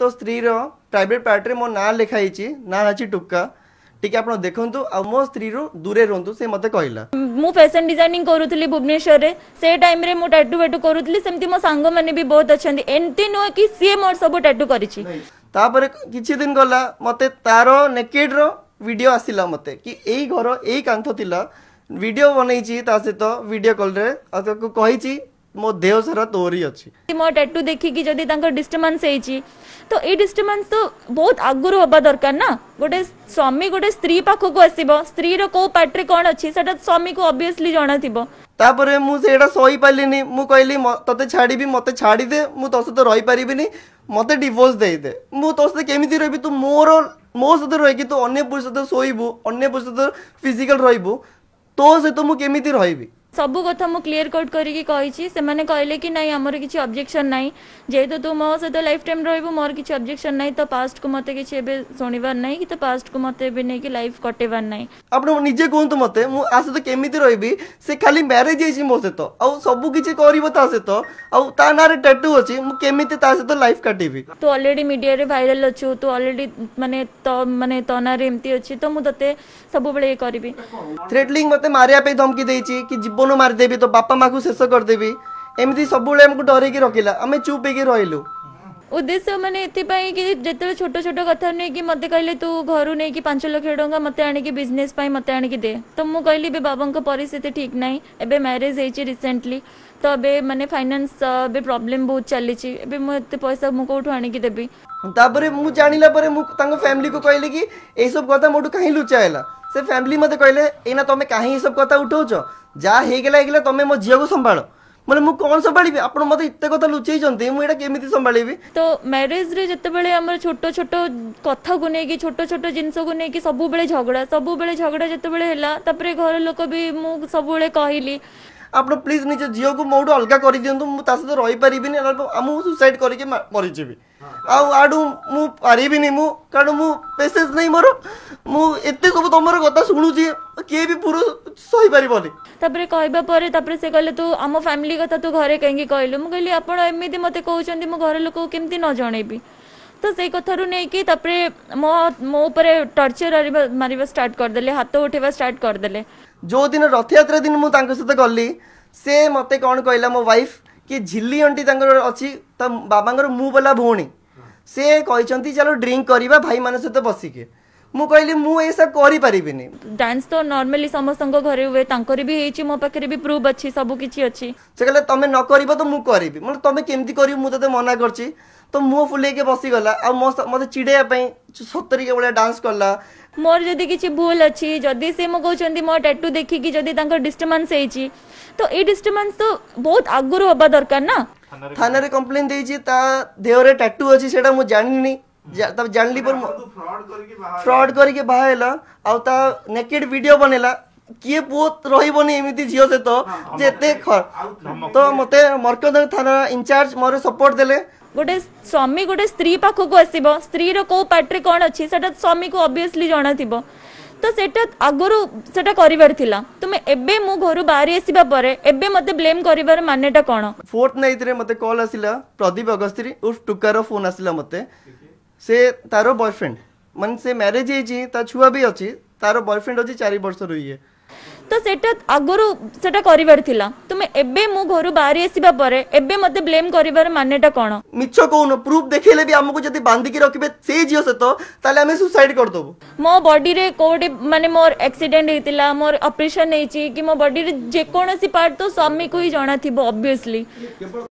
तो स्त्री रो private part रे मो ना लिखाई ना अछि टुक्का टिके आपण देखंतु आ मो स्त्री रो दूरे रहंतु से मते कहला मु फैशन डिजाइनिंग करूथली भुवनेश्वर रे से टाइम रे मु टैटू वेटू करूथली सेमती मो सांग माने भी बहुत अछंदी एंती नो कि सी मोर सब टैटू करिछि तापर किछि दिन गला मते तारो नेकेड रो वीडियो आसिला मते कि एई घर एई कांथ थिला वीडियो बनैछि ता से तो वीडियो कॉल रे आको कहिछि मो देह सारा तोरी अछि मो टैटू देखि कि जदी तांकर डिस्टर्बेंस हेछि तो ए डिस्टर्बेंस तो बहुत आगुरु होबा दरकार ना गोटे स्वामी गोटे स्त्री पाखो को आसीबो स्त्री रो को पार्ट रे कोन अछि सेटा स्वामी को ऑब्वियसली जाना थिबो तापरे मु सेटा सही पालिनी मु कहली तते छाड़ी भी मते छाड़ी दे मु तो सते रही परिबिनी मते डिवोर्स दे दे मु तो सते केमिति रहबी तू मो सते रही कि तू अन्य पुरुष सते सोइबू अन्य पुरुष सते फिजिकल रहइबू तो से तो मु केमिति रहइबी सबु कथा मु क्लियर कट करिकी कहिछि से माने कहले कि नाही हमर किछि ऑब्जेक्शन नाही जेतो तू मो से तो लाइफ टाइम रहइबो मोर किछि ऑब्जेक्शन नाही तो पास्ट को मते किछि एबे सुनिबार नाही कि तो पास्ट को मते एबे नै कि लाइफ कटेबार नाही आपण निजे कोंतु मते मु आसे तो केमिति रहइबी से खाली मैरिज हेछि मो से तो आ सबु किछि करिवो ता से तो आ ता नारे टैटू अछि मु केमिति ता से तो लाइफ काटिबी तू ऑलरेडी मीडिया रे वायरल अछु तू ऑलरेडी माने तो नारे एम्ति अछि तो मु तते सबु बेले करबी थ्रेटलिंग मते मारिया पे धमकी देछि कि जीवन मार देबी तो बापा माँ को शेष कर देबी एमती सब हमको डर की रखिला आम चुप होगी रहिलु उद्देश्य माने एथिपाई कि जेते छोट छोट कथा नै कि मते कहले तू घरु नै कि 5 लाख टका मते आनी कि बिजनेस पाई मते आनी कि दे तो मु कहली बे बाबा को परिस्थिति ठीक नाही एबे मैरिज हेछि रिसेंटली तो अबे माने फाइनेंस बे प्रॉब्लम बहुत चली छि एबे मु एते पैसा मु कोठु आनी कि देबी तापरे मु जानिला परे मु तांको फैमिली को कहले कि ए सब कथा मोटू काहे लुचायला से फैमिली मते कहले एना तमे काहे ए सब कथा उठाउछो जा हे गेला तमे मो झियो को संभाळो माने मु कोन संभाळीबी आपण मते इत्ते कथा लुचेई जंती मु एटा केमिति संभाळीबी तो मैरिज रे जत्ते बेले हमर छोटो छोटो कथा को नै कि छोटो छोटो जिंस को नै कि सब बेले झगड़ा जत्ते बेले हैला तापरे घर लोक भी मु सब बेले कहिली आपण प्लीज निजे झियो को मोडू अलगा करि दियंतु मु ता सते रहि परिबिनी हमु सुसाइड करिके मरि जेबी आडू मु पारिबिनी मु कारण मु पेशेंस नै मोर मु एते सब तमर कथा सुनुची के भी पूरा सही परिबनी तापरे कहबा परे तापरे से कहले तू आम फैमिली कथा तू घरे कहीं कहलु मु कहली आपण एमिति मते कहउचंदी मो घर लोक केमति न जणेबी तो से कथा रु नै कि तापरे मो ऊपर टॉर्चर मारिबा स्टार्ट कर देले हाथ उठेबा स्टार्ट कर देले जो दिन रथ यात्रा दिन मु तांको सते गल्ली से मते कोन कहला मो वाइफ कि झिल्ली आंटी तांकर अछि त बाबांगर मु बला भौणी से कहिसंती चलो ड्रिंक करबा भाई माने सते बसिके मु कहली मु ऐसा करि परिबिनी डांस तो नॉर्मली समस्तंग घरे हुए तांकर भी हेछि मो पाखरे भी प्रूफ अछि सब किछि अछि से कहले तमे न करबो तो मु करबी मतलब तमे केमती करियो मु तते मना करछि तो मुंह फुले के बसी गला आ मते चिड़ेया पई 70 के बळे डांस करला मोर जदी किछि भूल अछि जदी से मो कहउचंदी मो टैटू देखि कि जदी तांकर डिस्टर्बेंस हेछि तो ए डिस्टर्बेंस तो बहुत आगुरु होबा दरकार ना थाना रे कंप्लेन देछि ता देह रे टैटू अछि सेटा मु जानिनी तब जानली पर फ्रॉड करके बाहेला आ ता नेकेड वीडियो बनेला किए बहुत रहिबनी एमिति जियो से तो जेते तो मते मरकदर थाना इंचार्ज मोर सपोर्ट देले गोटे स्वामी गोटे स्त्री पाखो को आसीबो स्त्री रो को पार्ट रे कोन अछि सेटा स्वामी को ऑब्वियसली जाना थिबो तो सेटा आगुरु सेटा करिवार थिला तुमे एबे मु घरु बाहरी आसीबा परे एबे मते ब्लेम करिवार मानेटा कोन फोर्थ नाइट रे मते कॉल आसिला प्रदीप अगस्त्री उर्फ टुकार फोन आसिला मते से तारो बॉयफ्रेंड मन से मैरिज हेछि ता छुआ भी अछि तारो बॉयफ्रेंड अछि 4 वर्ष रहिए तो सेटा आगुरु सेटा करिवार थिला तुमे एबे मु घरु बाहरी आसीबा परे एबे मते ब्लेम करिवार मानेटा कोन मिछो कोन प्रूफ देखेले भी हमको जदी बांधी के रखबे से जियो से तो ताले हमें सुसाइड कर दबो मो बॉडी रे कोडे माने मोर एक्सीडेंट हेतिला मोर ऑपरेशन हेछि कि मो बॉडी रे जे कोनसी पार्ट तो स्वामी को ही जाना थिबो ऑब्वियसली